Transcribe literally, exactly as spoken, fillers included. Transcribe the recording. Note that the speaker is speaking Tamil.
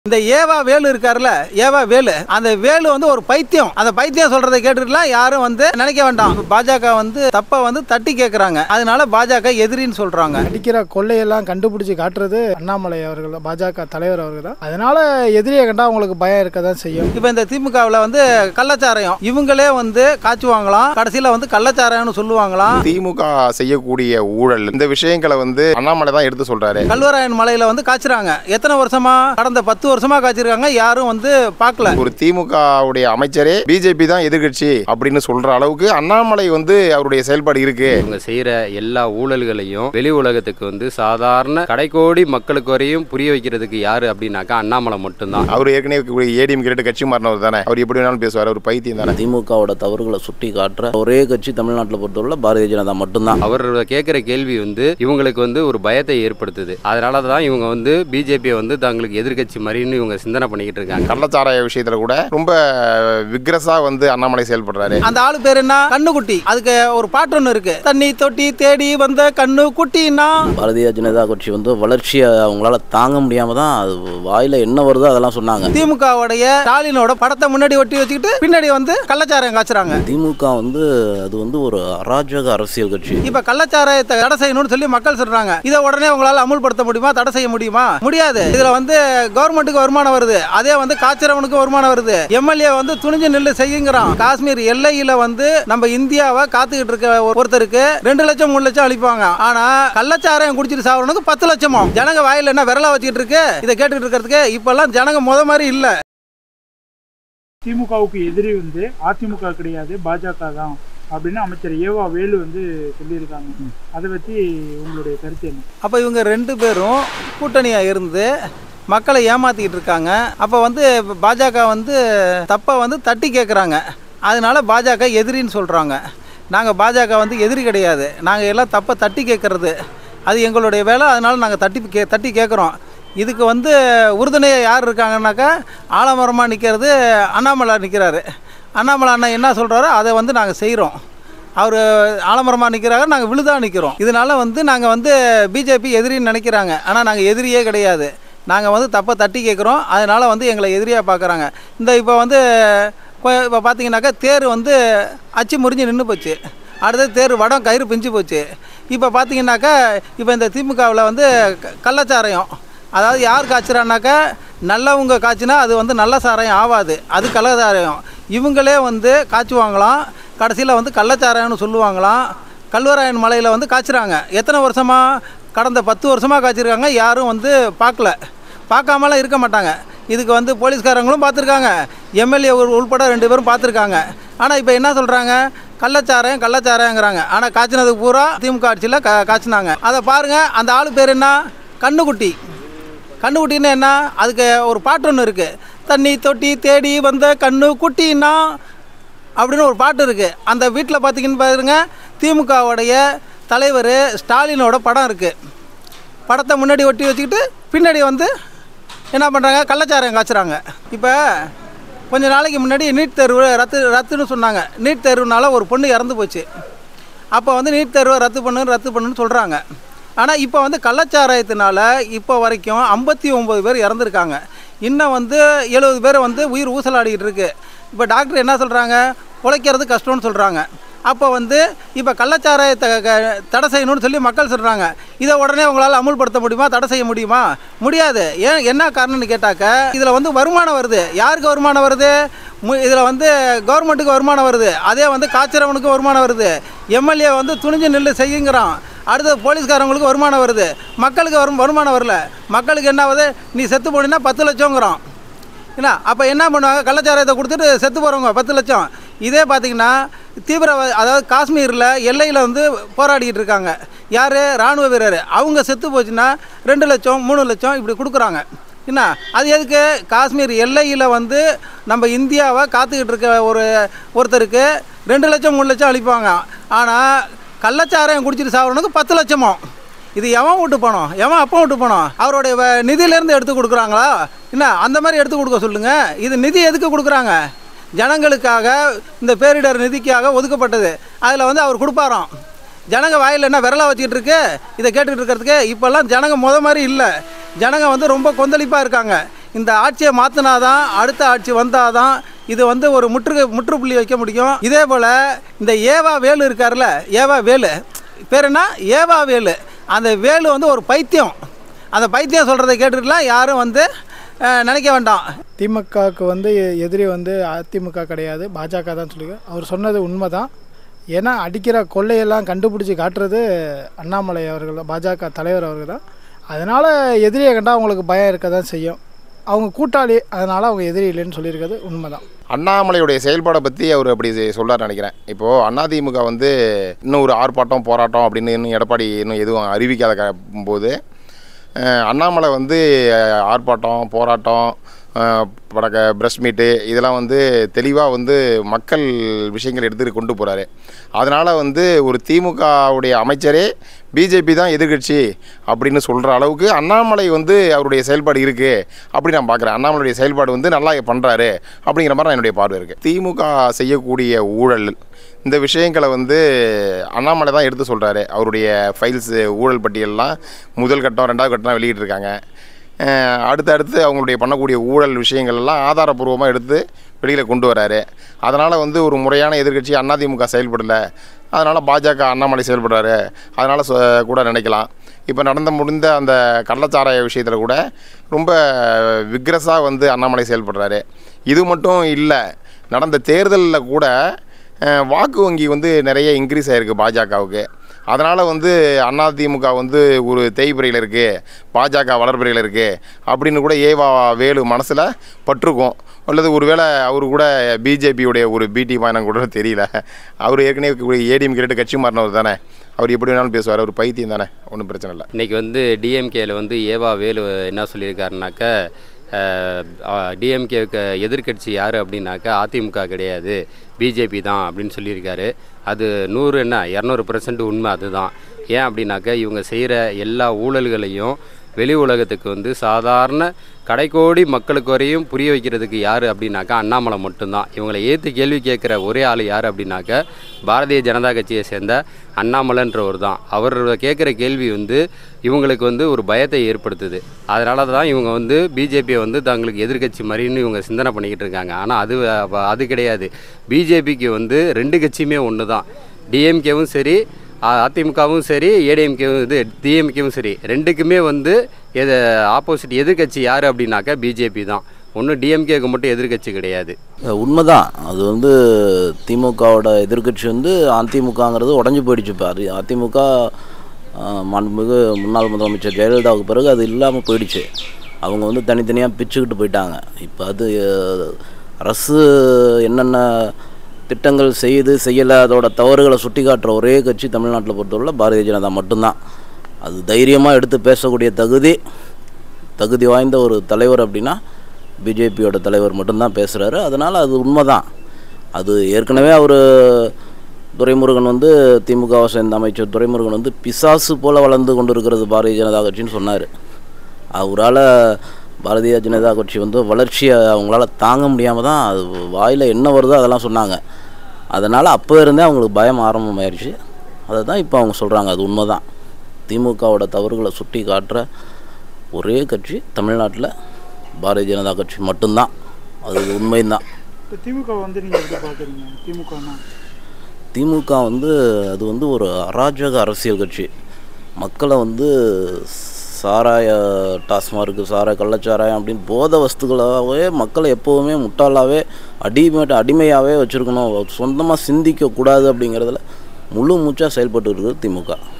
இந்த ஏவா வேலு இருக்காருல்ல, ஏவா வேலு, அந்த வேலு வந்து ஒரு பைத்தியம். அந்த பைத்தியம் சொல்றதை கேட்டுட்டுலாம் யாரும் வந்து நினைக்க வேண்டாம். பாஜக வந்து தப்ப வந்து தட்டி கேட்கறாங்க, அதனால பாஜக எதிரின்னு சொல்றாங்க. அடிக்கிற கொள்ளையெல்லாம் கண்டுபிடிச்சு காட்டுறது அண்ணாமலை அவர்கள், பாஜக தலைவர் அவர்கள் தான். அதனால எதிரியை கண்டா அவங்களுக்கு பயம் இருக்க தான் செய்யும். இப்போ இந்த திமுகவில் வந்து கள்ளச்சாராயம் இவங்களே வந்து காய்ச்சுவாங்களாம், கடைசியில் வந்து கள்ளச்சாராயம்னு சொல்லுவாங்களாம். திமுக செய்யக்கூடிய ஊழல் இந்த விஷயங்களை வந்து அண்ணாமலை தான் எடுத்து சொல்றாரு. கல்வராயன் மலையில வந்து காய்ச்சுறாங்க. எத்தனை வருஷமா? கடந்த பத்து வருஷமா காய்ச்சிருக்காங்க, யாரும் வந்து பார்க்கல. ஒரு திமுக உடைய அமைச்சரே பிஜேபி தான் எதிர்கட்சி அப்படின்னு சொல்ற அளவுக்கு அண்ணாமலை வந்து அவருடைய செயல்பாடு இருக்கு. அவங்க செய்யற எல்லா ஊழல்களையும் வெளி உலகத்துக்கு வந்து சாதாரண கடைக்கோடி மக்களுக்கு வரையும் புரிய வைக்கிறதுக்கு யாரு அப்படின்னாக்கா அண்ணாமலை மட்டும்தான். அவர் ஏற்கனவே ஏடிஎம் கேட்டு கட்சி மாறினவர் தானே, அவர் எப்படி வேணாலும் பேசுவார், அவர் பைத்தியம் தானே. திமுகவோட தவறுகளை சுட்டி காட்டுற ஒரே கட்சி தமிழ்நாட்டில் பொறுத்தவரை பாரதிய ஜனதா மட்டும்தான். அவர் கேட்கிற கேள்வி வந்து இவங்களுக்கு வந்து ஒரு பயத்தை ஏற்படுத்துது. அதனால தான் இவங்க வந்து பிஜேபியை வந்து தங்களுக்கு எதிர்கட்சி மாதிரி இவங்க சிந்தனை பண்ணிக்கிட்டு இருக்காங்க. கள்ளச்சாராய விஷயத்துல கூட ரொம்ப விக்ரஸா வந்து அண்ணாமலை செயல்படுறாரு. அந்த ஆளு பேர் என்ன? கண்ணுக்குட்டி. அதுக்கு ஒரு பாட்டு ஒன்று இருக்கு, தண்ணி தொட்டி தேடி வந்த கண்ணு குட்டினா. பாரதிய ஜனதா கட்சி வந்து வளர்ச்சியை அவங்களால தாங்க முடியாம தான் அது வாயில என்ன வருதோ அதெல்லாம் சொன்னாங்க. திமுகவுடைய ஸ்டாலினோட படத்தை முன்னாடி ஒட்டி வச்சுக்கிட்டு பின்னாடி வந்து கள்ளச்சாராயம் காய்ச்சறாங்க. திமுக வந்து அது வந்து ஒரு அராஜக அரசியல் கட்சி. இப்ப கள்ளச்சாராயத்தை தடை செய்யணும்னு சொல்லி மக்கள் சொல்றாங்க. இதை உடனே உங்களால அமுல்படுத்த முடியுமா? தடை செய்ய முடியுமா? முடியாது. இதுல வந்து கவர்மெண்ட் வருமானம் வருது, அதே வந்து காய்ச்சறவனுக்கு வருமானம் வருது. எம்எல்ஏ வந்து துணிஞ்சு நெல்லு செய்யுங்கிறான். காஷ்மீர் எல்லையில வந்து நம்ம இந்தியாவை காத்துக்கிட்டு இருக்க ஒருத்தருக்கு ரெண்டு லட்சம் மூணு லட்சம் அளிப்பாங்க. ஆனா கள்ளச்சாராயம் குடிச்சிட்டு சாவறவனுக்கு பத்து லட்சமோ. ஜனங்க வாயில என்ன விரலா வச்சுட்டு இருக்கு? இதை கேட்டுட்டு இருக்கிறதுக்கு இப்பெல்லாம் ஜனங்க முத மாதிரி இல்ல. திமுகவுக்கு எதிரி வந்து அதிமுக கிடையாது, பாஜக தான் அப்படின்னு அமைச்சர் ஏவா வேலு வந்து சொல்லியிருக்காங்க. அதை பற்றி உங்களுடைய கருத்து என்ன? அப்போ இவங்க ரெண்டு பேரும் கூட்டணியாக இருந்து மக்களை ஏமாற்றிக்கிட்டு இருக்காங்க. அப்போ வந்து பாஜக வந்து தப்பை வந்து தட்டி கேட்குறாங்க, அதனால பாஜக எதிரின்னு சொல்கிறாங்க. நாங்கள் பாஜக வந்து எதிரி கிடையாது, நாங்கள் எல்லாம் தப்பை தட்டி கேட்குறது அது எங்களுடைய வேலை. அதனால் நாங்கள் தட்டி கே தட்டி கேட்குறோம். இதுக்கு வந்து உறுதுணையாக யார் இருக்காங்கன்னாக்கா ஆலமரமாக நிற்கிறது அண்ணாமலை நிற்கிறாரு. அண்ணாமலை அண்ணா என்ன சொல்கிறாரோ அதை வந்து நாங்கள் செய்கிறோம். அவர் ஆலமரமாக நிற்கிறாங்க, நாங்கள் விழுதாக நிற்கிறோம். இதனால் வந்து நாங்கள் வந்து பிஜேபி எதிரின்னு நினைக்கிறாங்க, ஆனால் நாங்கள் எதிரியே கிடையாது. நாங்கள் வந்து தப்பை தட்டி கேட்குறோம், அதனால் வந்து எங்களை எதிரியாக பார்க்குறாங்க. இந்த இப்போ வந்து இப்போ பார்த்தீங்கன்னாக்கா தேர் வந்து அச்சு முறிஞ்சு நின்று போச்சு. அடுத்தது தேர் வடம் கயிறு பிஞ்சு போச்சு. இப்போ பார்த்தீங்கன்னாக்கா இப்போ இந்த திமுகவில் வந்து கள்ளச்சாராயம், அதாவது யார் காய்ச்சுறான்னாக்கா நல்லவங்க காய்ச்சினா அது வந்து நல்ல சாராயம் ஆகாது, அது கள்ளச்சாராயம். இவங்களே வந்து காய்ச்சுவாங்களாம், கடைசியில் வந்து கள்ளச்சாராயம்னு சொல்லுவாங்களாம். கல்வராயன் மலையில் வந்து காய்ச்சுறாங்க. எத்தனை வருஷமாக? கடந்த பத்து வருஷமாக காய்ச்சிருக்காங்க, யாரும் வந்து பார்க்கல, பார்க்காமலாம் இருக்க மாட்டாங்க. இதுக்கு வந்து போலீஸ்காரங்களும் பார்த்துருக்காங்க, எம்எல்ஏ உள்பட ரெண்டு பேரும் பார்த்துருக்காங்க. ஆனால் இப்போ என்ன சொல்கிறாங்க? கள்ளச்சாராயம் கள்ளச்சாராயங்கிறாங்க. ஆனால் காய்ச்சினதுக்கு பூரா திமுக ஆட்சியில் கா காய்ச்சினாங்க. அதை பாருங்கள். அந்த ஆளு பேர் என்ன? கண்ணுக்குட்டி. கண்ணுக்குட்டின்னு என்ன? அதுக்கு ஒரு பாட்டு ஒன்று இருக்குது, தண்ணி தொட்டி தேடி வந்த கண்ணு குட்டின்னா அப்படின்னு ஒரு பாட்டு இருக்குது. அந்த வீட்டில் பார்த்தீங்கன்னு பாருங்க, திமுகவுடைய தலைவர் ஸ்டாலினோட படம் இருக்குது. படத்தை முன்னாடி ஒட்டி வச்சுக்கிட்டு பின்னாடி வந்து என்ன பண்ணுறாங்க? கள்ளச்சாராயம் காய்ச்சுறாங்க. இப்போ கொஞ்ச நாளைக்கு முன்னாடி நீட் தேர்வு ரத்து ரத்துன்னு சொன்னாங்க. நீட் தேர்வுனால ஒரு பொண்ணு இறந்து போச்சு. அப்போ வந்து நீட் தேர்வை ரத்து பண்ணு ரத்து பண்ணுன்னு சொல்கிறாங்க. ஆனால் இப்போ வந்து கள்ளச்சாராயத்தினால இப்போ வரைக்கும் ஐம்பத்தி ஒம்பது பேர் இறந்துருக்காங்க. இன்னும் வந்து எழுபது பேர் வந்து உயிர் ஊசலாடிக்கிட்டு இருக்கு. இப்போ டாக்டர் என்ன சொல்கிறாங்க? உழைக்கிறது கஷ்டம்னு சொல்கிறாங்க. அப்போ வந்து இப்போ கள்ளச்சாராயத்தை தடை செய்யணும்னு சொல்லி மக்கள் சொல்கிறாங்க. இதை உடனே உங்களால் அமுல்படுத்த முடியுமா? தடை செய்ய முடியுமா? முடியாது. ஏன் என்ன காரணம்னு கேட்டாக்க இதில் வந்து வருமானம் வருது. யாருக்கு வருமானம் வருது? மு இதில் வந்து கவர்மெண்ட்டுக்கு வருமானம் வருது, அதே வந்து காய்ச்சறவனுக்கு வருமானம் வருது. எம்எல்ஏ வந்து துணிஞ்சு நெல்லு செய்யுங்கிறான். அடுத்தது போலீஸ்காரங்களுக்கு வருமானம் வருது, மக்களுக்கு வரும் வருமானம் வரல. மக்களுக்கு என்ன ஆகுது? நீ செத்து போனீங்கன்னா பத்து லட்சங்கிறான். என்ன அப்போ என்ன பண்ணுவாங்க? கள்ளச்சாராயத்தை கொடுத்துட்டு செத்து போகிறவங்க பத்து லட்சம். இதே பார்த்திங்கன்னா தீவிரவா அதாவது காஷ்மீரில் எல்லையில் வந்து போராடிக்கிட்டு இருக்காங்க. யார்? இராணுவ வீரர். அவங்க செத்து போச்சுன்னா ரெண்டு லட்சம் மூணு லட்சம் இப்படி கொடுக்குறாங்க. என்ன அது எதுக்கு? காஷ்மீர் எல்லையில் வந்து நம்ம இந்தியாவை காத்துக்கிட்டு இருக்க ஒரு ஒருத்தருக்கு ரெண்டு லட்சம் மூணு லட்சம் அளிப்பாங்க. ஆனால் கள்ளச்சாராயம் குடிச்சிட்டு சாப்பிட்றவனுக்கு பத்து லட்சமோ. இது எவன் விட்டு போனோம்? எவன் அப்போ விட்டு போனோம்? அவருடைய நிதியிலேருந்து எடுத்து கொடுக்குறாங்களா? என்ன அந்த மாதிரி எடுத்து கொடுக்க சொல்லுங்கள். இது நிதி எதுக்கு கொடுக்குறாங்க? ஜனங்களுக்காக, இந்த பேரிடர் நிதிக்காக ஒதுக்கப்பட்டது. அதில் வந்து அவர் கொடுப்பாராம். ஜனங்க வாயில் என்ன விரலா வச்சுக்கிட்டு இருக்கு? இதை கேட்டுக்கிட்டு இருக்கிறதுக்கு இப்போல்லாம் ஜனங்க முத மாதிரி இல்லை. ஜனங்க வந்து ரொம்ப கொந்தளிப்பாக இருக்காங்க. இந்த ஆட்சியை மாற்றினாதான் அடுத்த ஆட்சி வந்தாதான் இது வந்து ஒரு முற்று முற்றுப்புள்ளி வைக்க முடியும். இதே போல் இந்த ஏவா வேலு இருக்கார்ல, ஏவா வேலு பேர் என்ன, ஏவா வேலு, அந்த வேலு வந்து ஒரு பைத்தியம். அந்த பைத்தியம் சொல்கிறத கேட்டுட்டுலாம் யாரும் வந்து நினைக்க வேண்டாம். திமுகவுக்கு வந்து எதிரி வந்து அதிமுக கிடையாது, பாஜக தான் சொல்லி அவர் சொன்னது உண்மை தான். ஏன்னா அடிக்கிற கொள்ளையெல்லாம் கண்டுபிடிச்சி காட்டுறது அண்ணாமலை அவர்கள் தான், பாஜக தலைவர் அவர்கள் தான். அதனால் எதிரியை கண்டால் அவங்களுக்கு பயம் இருக்க தான் செய்யும். அவங்க கூட்டாளி, அதனால் அவங்க எதிரி இல்லைன்னு சொல்லியிருக்கிறது உண்மை தான். அண்ணாமலையுடைய செயல்பாடை பற்றி அவர் அப்படி சொல்கிறார் நினைக்கிறேன். இப்போது அதிமுக வந்து இன்னும் ஒரு ஆர்ப்பாட்டம் போராட்டம் அப்படின்னு இன்னும் எடப்பாடி இன்னும் எதுவும் அறிவிக்காத போது அண்ணாமலை வந்து ஆர்ப்பாட்டம் போராட்டம் படக்க ப்ரெஸ் மீட்டு இதெல்லாம் வந்து தெளிவாக வந்து மக்கள் விஷயங்கள் எடுத்துகிட்டு கொண்டு போகிறாரு. அதனால் வந்து ஒரு திமுகவுடைய அமைச்சரே பிஜேபி தான் எதிர்கட்சி அப்படின்னு சொல்கிற அளவுக்கு அண்ணாமலை வந்து அவருடைய செயல்பாடு இருக்குது அப்படி நான் பார்க்குறேன். அண்ணாமலையுடைய செயல்பாடு வந்து நல்லா பண்ணுறாரு அப்படிங்கிற மாதிரி நான் என்னுடைய பார்வை இருக்குது. திமுக செய்யக்கூடிய ஊழல் இந்த விஷயங்களை வந்து அண்ணாமலை தான் எடுத்து சொல்கிறாரு. அவருடைய ஃபைல்ஸு ஊழல் பட்டியல்லாம் முதல் கட்டம் ரெண்டாவது கட்டம் வெளியிட்டிருக்காங்க. அடுத்தடுத்து அவங்களுடைய பண்ணக்கூடிய ஊழல் விஷயங்கள் எல்லாம் ஆதாரப்பூர்வமாக எடுத்து வெளியில் கொண்டு வராரு. அதனால் வந்து ஒரு முறையான எதிர்கட்சி அதிமுக செயல்படலை, அதனால் பாஜக அண்ணாமலை செயல்படுறாரு, அதனால் கூட நினைக்கலாம். இப்போ நடந்த முடிந்த அந்த கள்ளச்சாராய விஷயத்தில் கூட ரொம்ப விக்ரஸாக வந்து அண்ணாமலை செயல்படுறாரு. இது மட்டும் இல்லை, நடந்த தேர்தலில் கூட வாக்கு வங்கி வந்து நிறைய இன்க்ரீஸ் ஆகிருக்கு பாஜகவுக்கு. அதனால் வந்து அதிமுக வந்து ஒரு தேய்பிரையில் இருக்குது, பாஜக வளர்பிரையில் இருக்குது அப்படின்னு கூட ஏவா வேலு மனசில் பட்டிருக்கும். அல்லது ஒரு வேளை அவரு கூட பிஜேபியுடைய ஒரு பிடி மானம் கூட தெரியல. அவர் ஏற்கனவே ஏடிஎம் கேட்டு கட்சி மாறினவர் தானே, அவர் எப்படி வேணாலும் பேசுவார், அவர் பைத்தியம் தானே, ஒன்றும் பிரச்சனை இல்லை. இன்றைக்கி வந்து டிஎம்கேயில் வந்து ஏவா வேலு என்ன சொல்லியிருக்காருனாக்கா, டிஎம்கேவுக்கு எதிர்கட்சி யார் அப்படின்னாக்கா அதிமுக கிடையாது, பிஜேபி தான் அப்படின்னு சொல்லியிருக்காரு. அது நூறு என்ன இரநூறு பர்சன்ட் உண்மை அதுதான். ஏன் அப்படின்னாக்கா இவங்க செய்கிற எல்லா ஊழல்களையும் வெளி உலகத்துக்கு வந்து சாதாரண கடைக்கோடி மக்களுக்கு வரையும் புரிய வைக்கிறதுக்கு யார் அப்படின்னாக்கா அண்ணாமலை மட்டும்தான். இவங்களை ஏற்று கேள்வி கேட்குற ஒரே ஆள் யார் அப்படின்னாக்கா பாரதிய ஜனதா கட்சியை சேர்ந்த அண்ணாமலைன்றவர் தான். அவர் கேட்குற கேள்வி வந்து இவங்களுக்கு வந்து ஒரு பயத்தை ஏற்படுத்துது. அதனால தான் இவங்க வந்து பிஜேபியை வந்து தங்களுக்கு எதிர்கட்சி மாதிரின்னு இவங்க சிந்தனை பண்ணிக்கிட்டு இருக்காங்க. ஆனால் அது அது கிடையாது. பிஜேபிக்கு வந்து ரெண்டு கட்சியுமே ஒன்று தான். டிஎம்கேவும் சரி, அதிமுகவும் சரி, ஏடிஎம்கேவும் இது டிஎம்கேவும் சரி, ரெண்டுக்குமே வந்து எது ஆப்போசிட் எதிர்கட்சி யார் அப்படின்னாக்கா பிஜேபி தான். ஒன்றும் டிஎம்கேக்கு மட்டும் எதிர்கட்சி கிடையாது. உண்மைதான். அது வந்து திமுகவோட எதிர்கட்சி வந்து அதிமுகங்கிறது உடஞ்சி போயிடுச்சு. இப்போ அது அதிமுக மாண்புமிகு முன்னாள் முதலமைச்சர் ஜெயலலிதாவுக்கு பிறகு அது இல்லாமல் போயிடுச்சு. அவங்க வந்து தனித்தனியாக பிச்சுக்கிட்டு போயிட்டாங்க. இப்போ அது அரசு என்னென்ன திட்டங்கள் செய்து செய்யலை, அதோட தவறுகளை சுட்டி காட்டுற ஒரே கட்சி தமிழ்நாட்டில் பொறுத்தவரை பாரதிய ஜனதா மட்டும்தான். அது தைரியமாக எடுத்து பேசக்கூடிய தகுதி தகுதி வாய்ந்த ஒரு தலைவர் அப்படின்னா பிஜேபியோட தலைவர் மட்டும்தான் பேசுகிறாரு. அதனால் அது உண்மை தான். அது ஏற்கனவே அவர் துரைமுருகன் வந்து திமுகவை சேர்ந்த அமைச்சர் துரைமுருகன் வந்து பிசாசு போல் வளர்ந்து கொண்டு இருக்கிறது பாரதிய ஜனதா கட்சின்னு சொன்னார். அவரால் பாரதிய ஜனதா கட்சி வந்து வளர்ச்சியை அவங்களால தாங்க முடியாமல் தான் அது வாயில் என்ன வருதோ அதெல்லாம் சொன்னாங்க. அதனால் அப்போ இருந்தே அவங்களுக்கு பயம் ஆரம்பமாயிருச்சு. அதை தான் இப்போ அவங்க சொல்கிறாங்க. அது உண்மை தான். திமுகவோட தவறுகளை சுட்டி காட்டுற ஒரே கட்சி தமிழ்நாட்டில் பாரதிய ஜனதா கட்சி மட்டும்தான். அது உண்மைதான். திமுக வந்து நீங்கள் எப்படி பார்க்குறீங்க? திமுகனா திமுக வந்து அது வந்து ஒரு அராஜக அரசியல் கட்சி. மக்களை வந்து சாராய டாஸ்மார்க்கு சாராய கள்ளச்சாராயம் அப்படின்னு போதை வஸ்துக்களாகவே மக்களை எப்போவுமே முட்டாளாகவே அடிமை அடிமையாகவே வச்சுருக்கணும், சொந்தமாக சிந்திக்கக்கூடாது அப்படிங்கிறதுல முழு மூச்சாக செயல்பட்டு இருக்குது திமுக.